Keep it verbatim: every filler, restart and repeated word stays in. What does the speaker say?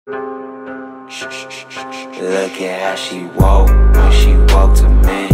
Look at how she walk when she walk to me.